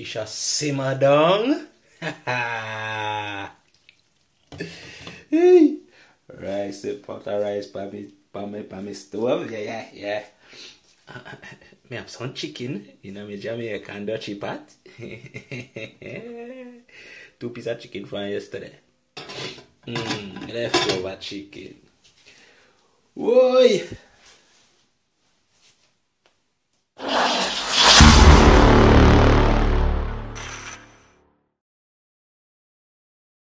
fish a simmer down. Hey. Rice, a pot of rice by me stove. Yeah. Me have some chicken in my Jamaican Dutchy pot. 2 pieces of chicken from yesterday. Leftover chicken. Whoa!